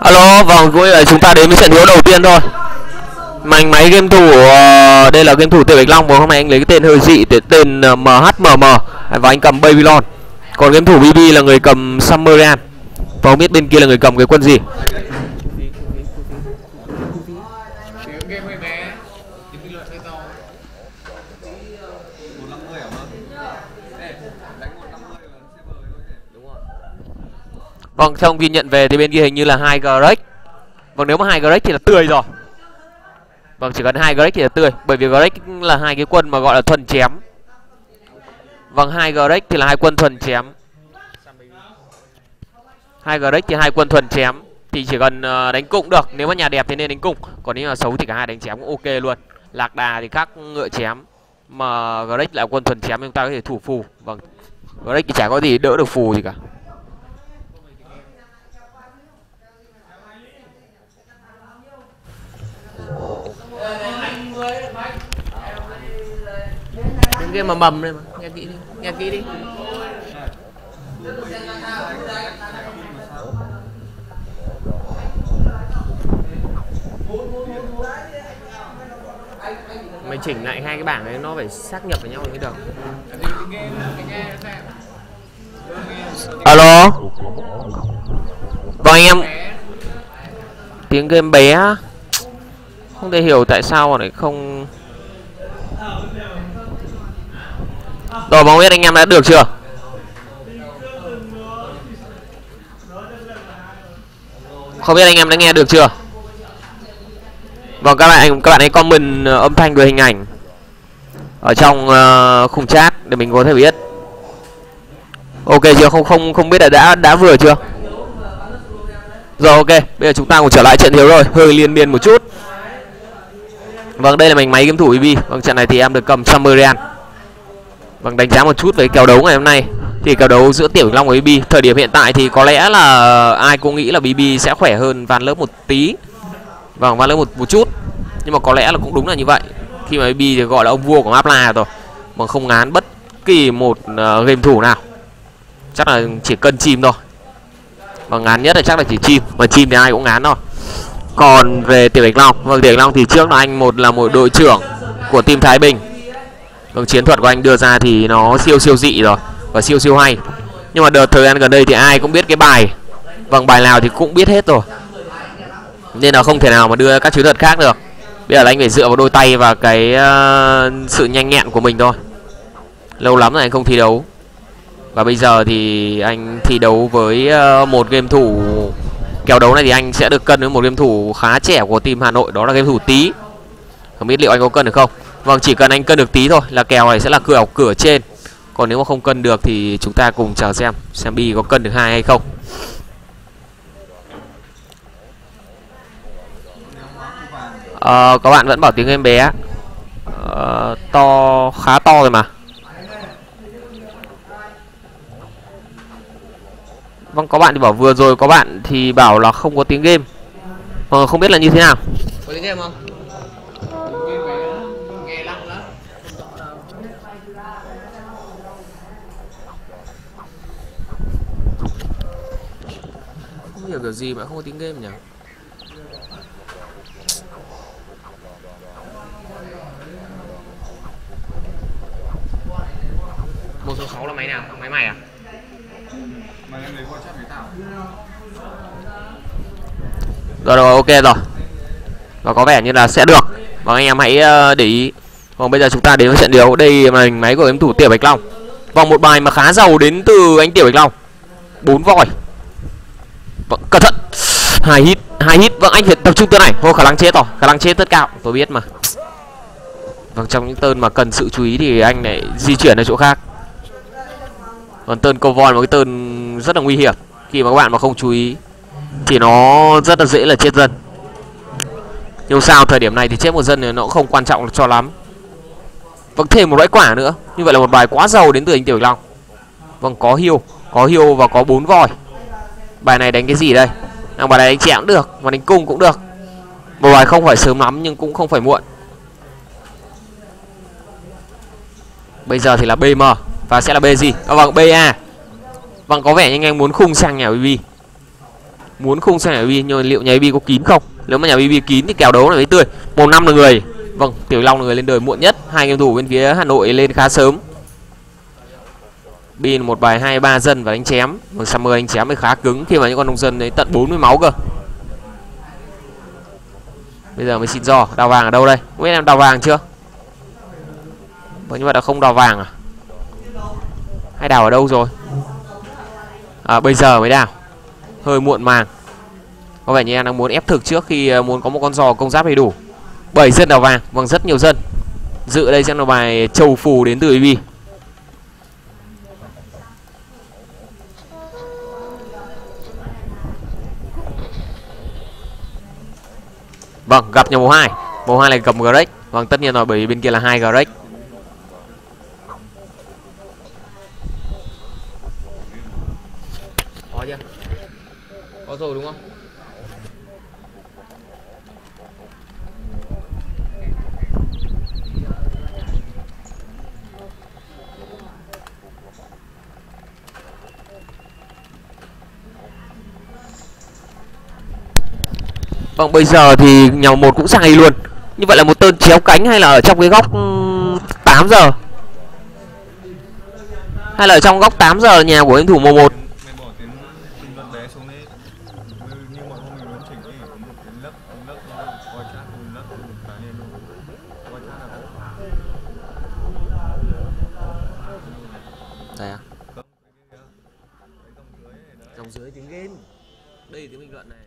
Alo, vâng, cũng là chúng ta đến với trận đấu đầu tiên thôi. Mạnh máy game thủ, đây là game thủ Tiểu Bạch Long, và hôm nay anh lấy cái tên hơi dị, tên MHMM, và anh cầm Babylon. Còn game thủ BB là người cầm Sumerian, và không biết bên kia là người cầm cái quân gì. Vâng, theo thông tin nhận về thì bên kia hình như là 2 Greg. Vâng, nếu mà 2 Greg thì là tươi rồi. Vâng, chỉ cần 2 Greg thì là tươi, bởi vì Greg là hai cái quân mà gọi là thuần chém. Vâng, 2 Greg thì là hai quân thuần chém. 2 Greg thì hai quân thuần chém thì chỉ cần đánh cung được. Nếu mà nhà đẹp thì nên đánh cung, còn nếu mà xấu thì cả hai đánh chém cũng ok luôn. Lạc đà thì khác ngựa chém, mà Greg là quân thuần chém, chúng ta có thể thủ phù. Vâng, Greg thì chả có gì đỡ được phù gì cả. Những cái mà mầm đây mà, nghe kỹ đi, nghe kỹ đi. Mày chỉnh lại hai cái bảng đấy, nó phải xác nhập với nhau mới được. Alo. Vâng anh em. Tiếng game bé. Không thể hiểu tại sao mà lại không. Rồi, không biết anh em đã được chưa? Không biết anh em đã nghe được chưa? Vâng, các bạn hãy comment âm thanh và hình ảnh ở trong khung chat để mình có thể biết. Ok chưa? Không biết là đã vừa chưa? Rồi, ok, bây giờ chúng ta cùng trở lại trận đấu rồi, hơi liên miên một chút. Vâng, đây là mình máy game thủ BB. Vâng, trận này thì em được cầm Sumerian. Vâng, đánh giá một chút về kèo đấu ngày hôm nay. Thì kèo đấu giữa Tiểu Bạch Long và BB, thời điểm hiện tại thì có lẽ là ai cũng nghĩ là BB sẽ khỏe hơn Van Lớp một tí. Vâng, Van Lớp một chút. Nhưng mà có lẽ là cũng đúng là như vậy. Khi mà BB thì gọi là ông vua của Mapla rồi, mà không ngán bất kỳ một game thủ nào. Chắc là chỉ cân chim thôi. Và ngán nhất là chắc là chỉ chim, mà chim thì ai cũng ngán thôi. Còn về Tiểu Bạch Long, vâng, Tiểu Bạch Long thì trước là anh là một đội trưởng của team Thái Bình. Vâng, chiến thuật của anh đưa ra thì nó siêu dị rồi, và siêu hay. Nhưng mà đợt thời gian gần đây thì ai cũng biết cái bài. Vâng, bài nào thì cũng biết hết rồi, nên là không thể nào mà đưa các chiến thuật khác được. Bây giờ là anh phải dựa vào đôi tay và cái sự nhanh nhẹn của mình thôi. Lâu lắm rồi anh không thi đấu, và bây giờ thì anh thi đấu với một game thủ. Kèo đấu này thì anh sẽ được cân với một game thủ khá trẻ của team Hà Nội, đó là game thủ Tý. Không biết liệu anh có cân được không? Vâng, chỉ cần anh cân được Tý thôi là kèo này sẽ là cửa trên. Còn nếu mà không cân được thì chúng ta cùng chờ xem Bi có cân được 2 hay không. Các bạn vẫn bảo tiếng em bé. Khá to rồi mà. Vâng, có bạn thì bảo vừa rồi, có bạn thì bảo là không có tiếng game. Không biết là như thế nào. Có tiếng game không? Nghe lặng lắm. Không hiểu kiểu gì mà không có tiếng game nhỉ? Một số 6 là máy nào? Máy mày à? Rồi, ok rồi. Và có vẻ như là sẽ được. Và anh em hãy để ý. Còn bây giờ chúng ta đến với trận đấu. Đây là máy của game thủ Tiểu Bạch Long. Vòng một bài mà khá giàu đến từ anh Tiểu Bạch Long. 4 voi. Vâng, cẩn thận. 2 hit. Vâng, anh phải tập trung turn này. Thôi, khả năng chết rồi. Khả năng chết rất cao, tôi biết mà. Vâng, trong những turn mà cần sự chú ý thì anh lại di chuyển ở chỗ khác. Còn turn câu voi là một cái turn rất là nguy hiểm. Khi mà các bạn mà không chú ý thì nó rất là dễ là chết dân. Nhưng sao thời điểm này thì chết một dân thì nó cũng không quan trọng cho lắm. Vâng, thêm một loại quả nữa. Như vậy là một bài quá giàu đến từ anh Tiểu Bạch Long. Vâng, có hiêu và có 4 voi. Bài này đánh cái gì đây? Bài này đánh chém cũng được, và đánh cung cũng được. Một bài không phải sớm lắm nhưng cũng không phải muộn. Bây giờ thì là BM và sẽ là B gì? Vâng, BA. Vâng, có vẻ như anh muốn khung sang nhà BB. Muốn khung sang nhà BB nhưng liệu nhà BB có kín không? Nếu mà nhà BB kín thì kèo đấu này với tươi. 1-5 là người. Vâng, Tiểu Long là người lên đời muộn nhất. Hai game thủ bên phía Hà Nội lên khá sớm. Bin một bài 2-3 dân và đánh chém. Còn Summer đánh chém mới khá cứng khi mà những con nông dân ấy tận 40 máu cơ. Bây giờ mới xin do. Đào vàng ở đâu đây? Không biết em đào vàng chưa? Như vậy là không đào vàng à? Hay đào ở đâu rồi? À, bây giờ mới đào. Hơi muộn màng. Có vẻ như em đang muốn ép thực trước khi muốn có một con giò công giáp đầy đủ. 7 dân đào vàng. Vâng, rất nhiều dân. Dự đây xem là bài trầu phù đến từ BB. Vâng, gặp nhau màu 2. Màu 2 là cầm Greg. Vâng, tất nhiên rồi bởi vì bên kia là 2 Greg. Có chưa? Có rồi đúng không? Vâng, bây giờ thì nhà 1 cũng sang đây luôn. Như vậy là một tơn chéo cánh hay là ở trong cái góc 8 giờ? Hay là ở trong góc 8 giờ nhà của game thủ mùa 1? Đây à? Dòng dưới tiếng game. Đây là tiếng bình luận này.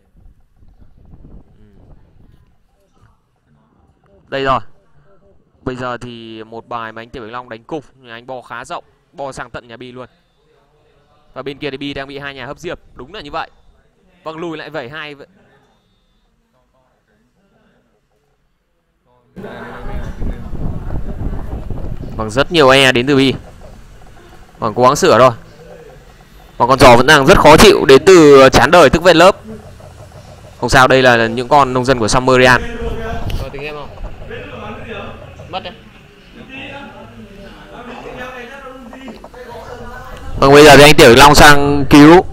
Đây rồi. Bây giờ thì một bài mà anh Tiểu Bạch Long đánh cục, nhưng anh bo khá rộng, bo sang tận nhà Bi luôn. Và bên kia thì Bi đang bị hai nhà hấp diệp, đúng là như vậy. Vâng, lùi lại vẩy hai. Vâng, rất nhiều e đến từ Bi. Vâng, cố gắng sửa thôi. Còn con giò vẫn đang rất khó chịu đến từ chán đời tức vết lớp. Không sao, đây là những con nông dân của Summerian. Rồi tính em không? Mất đấy. Vâng, bây giờ thì anh Tiểu Long sang cứu.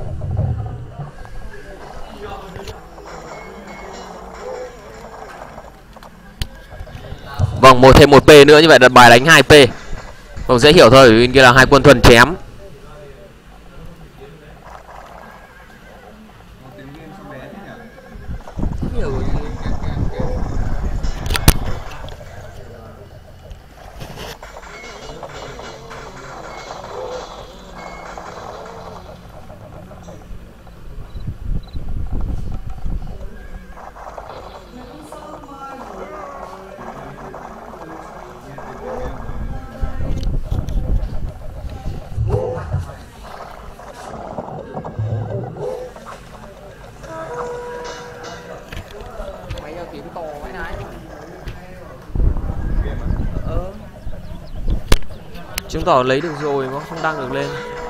Vâng, thêm 1 P nữa, như vậy là bài đánh 2 P. Vâng, dễ hiểu thôi, bên kia là hai quân thuần chém. Chứng tỏ lấy được rồi mà không đăng được lên.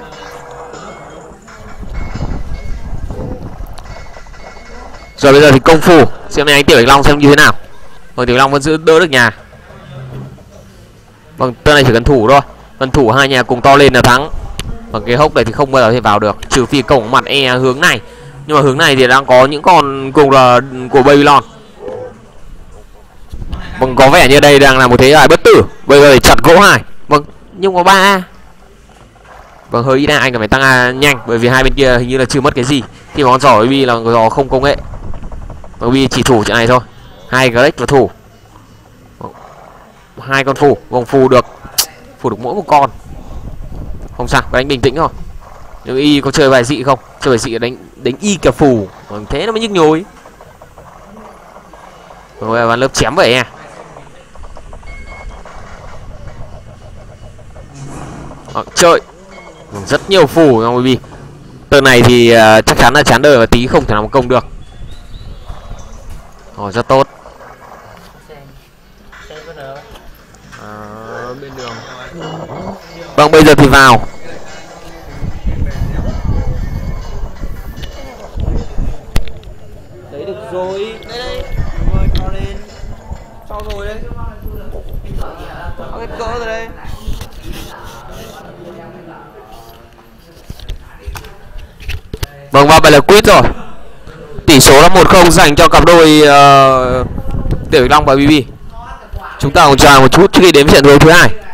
Rồi bây giờ thì công phu. Xem này anh Tiểu Bạch Long xem như thế nào. Vâng, Tiểu Bạch Long vẫn giữ đỡ được nhà. Vâng, tên này chỉ cần thủ thôi. Cần thủ hai nhà cùng to lên là thắng. Vâng, cái hốc này thì không bao giờ thể vào được, trừ phi cổng mặt e hướng này. Nhưng mà hướng này thì đang có những con cùng là của Babylon. Vâng, có vẻ như đây đang là một thế đài bất tử. Bây giờ thì chặt gỗ 2. Vâng, nhưng có 3A. Vâng, hơi ít A, anh cần phải tăng A nhanh. Bởi vì hai bên kia hình như là chưa mất cái gì. Khi mà con giỏ BB là con giỏ không công nghệ. BB chỉ thủ trận này thôi. 2 Greg và thủ. 2 con phù. Vòng phù được mỗi một con. Không sao, đánh bình tĩnh thôi. Nhưng Y có chơi bài dị không? Chơi bài dị đánh Y kẹp phù. Vâng, thế nó mới nhức nhối. Rồi vào lớp chém vậy à. Chơi rất nhiều phù trong BB. Tờ này thì chắc chắn là chán đời và tí không thể nào mà công được. Rất tốt. Bên đường. Vâng, bây giờ thì vào. Đấy được rồi. Đây. Rồi, cho lên. Cho rồi đấy. Có cái cỡ rồi đây. Vâng, và vậy là quýt rồi. Tỷ số là 1-0 dành cho cặp đôi Tiểu Long và BB. Chúng ta cùng chờ một chút trước khi đến trận đấu thứ hai.